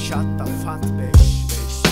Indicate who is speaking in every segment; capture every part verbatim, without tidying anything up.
Speaker 1: Şattafat beş beş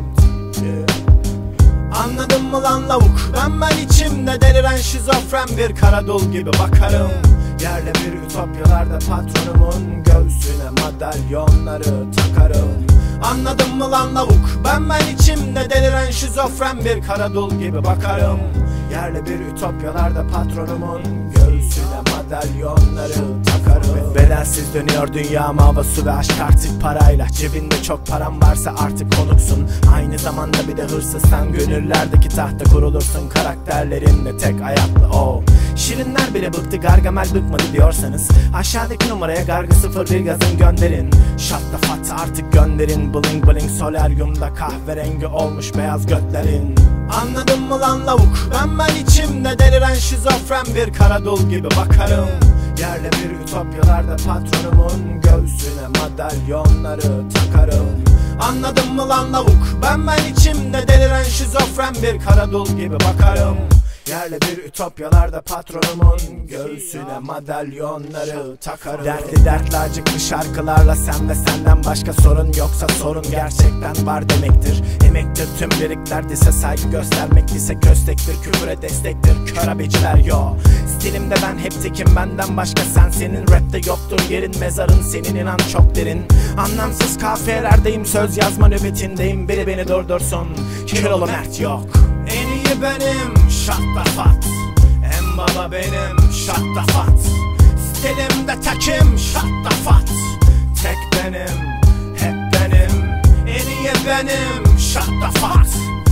Speaker 1: Anladın mı lan lavuk? Ben ben içimde deliren şizofren bir karadul gibi bakarım. Yerle bir ütopyalarda patronumun göğsüne madalyonları takarım. Anladın mı lan lavuk? Ben ben içimde deliren şizofren bir karadul gibi bakarım. Yerle bir ütopyalarda patronumun göğsüne madalyonları takarım. Bedelsiz dönüyor dünya, hava su ve aşk artık parayla. Cebinde çok param varsa artık konuksun. Aynı zamanda bir de hırsızsan gönüllerdeki tahta kurulursun. Karakterlerinle tek ayaklı o Şirinler bile bıktı, Gargamel bıkmadı diyorsanız aşağıdaki numaraya Gargı sıfır bir gazın gönderin. Şattafat artık gönderin. Bling bling solaryumda kahverengi olmuş beyaz götlerin. Anladın mı lan lavuk? Ben ben içimde deliren şizofren bir karadul gibi bakarım. Yerle bir ütopyalarda patronumun göğsüne madalyonları takarım. Anladın mı lan lavuk? Ben ben içimde deliren şizofren bir karadul gibi bakarım. Yerle bir ütopyalarda patronumun göğsüne madalyonları takarım. Dertli dertli acıklı şarkılarla sen ve senden başka sorun yoksa sorun gerçekten var demektir. Emektir tüm lirikler, dise saygı göstermek ise köstektir, küfüre destektir kör abeciler yo. Stilimde ben hep tekim, benden başka sen, senin rapte yoktur yerin, mezarın senin inan çok derin. Anlamsız kafelerdeyim, söz yazma nöbetindeyim, biri beni durdursun, kilolu mert yok. En iyi benim şattafat, en baba benim şattafat. Stilimde tekim şattafat, tek benim, hep benim. En iyi benim şattafat,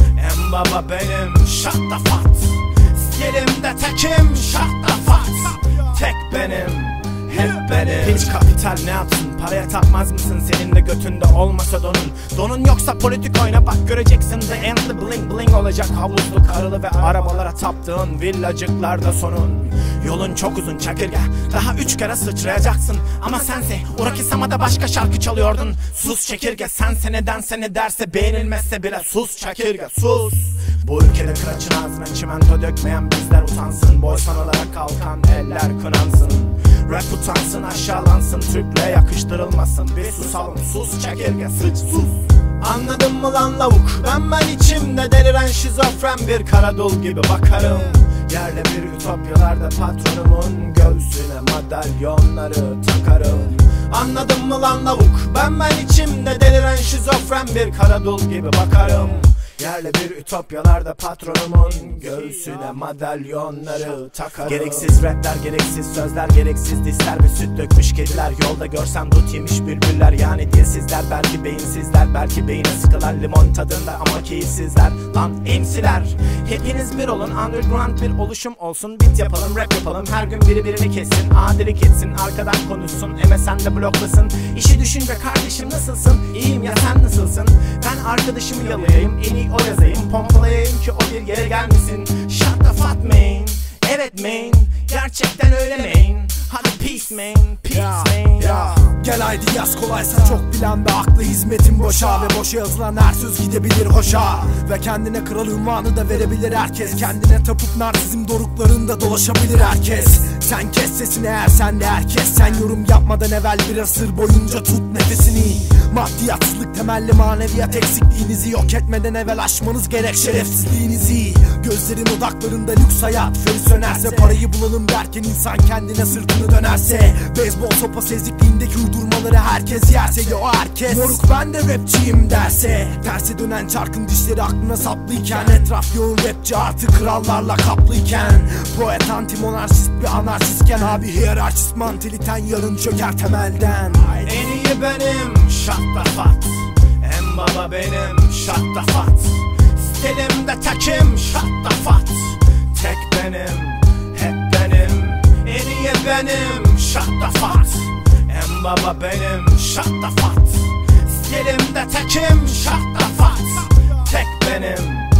Speaker 1: en baba benim şattafat. Stilimde tekim şattafat, tek benim, hep benim. Hiç kapital ne yapsın? Paraya tapmaz mısın? Senin de götünde olmasa donun. Donun yoksa politik oyna bak, göreceksin de endli bling bling olacak. Havuzlu karılı ve arabalara taptığın villacıklarda sonun. Yolun çok uzun çakırga, daha üç kere sıçrayacaksın. Ama sense Urakisama'da başka şarkı çalıyordun. Sus çekirge, sense nedense ne derse beğenilmezse bile sus çekirge sus. Bu ülkede kıraçın ağzına çimento dökmeyen bizler utansın. Boysan olarak kalkan eller kınansın. Rap utansın, aşağılansın, Türk'le yakıştırılmasın. Bir susalım, sus çekirge sıç sus. Anladın mı lan lavuk? Ben ben içimde deliren şizofren bir karadul gibi bakarım. Yerle bir ütopyalarda patronumun göğsüne madalyonları takarım. Anladın mı lan lavuk? Ben ben içimde deliren şizofren bir karadul gibi bakarım. Yerle bir ütopyalarda patronumun göğsüne madalyonları takarım. Gereksiz rapler, gereksiz sözler, gereksiz disler ve süt dökmüş kediler. Yolda görsem dut yemiş bülbüller, yani dilsizler, belki beyinsizler, belki beyine sıkılar limon tadında ama keyifsizler. Lan M C'ler hepiniz bir olun, underground bir oluşum olsun. Beat yapalım, rap yapalım, her gün biri birini kessin, adilik etsin, arkadan konuşsun, M S N'de bloklasın. İşi düşünce kardeşim nasılsın? İyiyim ya sen nasılsın? Ben arkadaşımı yalayayım, en iyi o yazayım, pompalayayım ki o bir yere gelmesin. Şattafat main, evet main, gerçekten öyle main. Hadi peace main, peace ya, main ya.
Speaker 2: Gel haydi yaz kolaysa çok bilen ve aklı hizmetin boşa. Ve boşa yazılan her söz gidebilir hoşa. Ve kendine kral ünvanı da verebilir herkes. Kendine tapıp narsizm doruklarında dolaşabilir herkes. Sen kes sesini eğer sen de herkes. Sen yorum yapmadan evvel bir asır boyunca tut nefesini. Maddiyatsızlık temelli maneviyat eksikliğinizi yok etmeden evvel aşmanız gerek şerefsizliğinizi. Gözlerin odaklarında lüks hayat feri sönerse, parayı bulalım derken insan kendine sırtını dönerse, beyzbol sopası ezikliğindeki uydurmaları herkes yerse, yo herkes moruk ben de rapçiyim derse, terse dönen çarkın dişleri aklına saplıyken, etraf yoğun rapçi artı krallarla kaplıyken, poet anti-monarşist bir anarşistken, abi hiyerarşist mantaliten yarın çöker temelden.
Speaker 1: En iyi benim şattafat, en baba benim şattafat. Stilimde tekim şattafat, tek benim, hep benim. En iyi benim şattafat, en baba benim şattafat. Stilimde tekim şattafat, tek benim,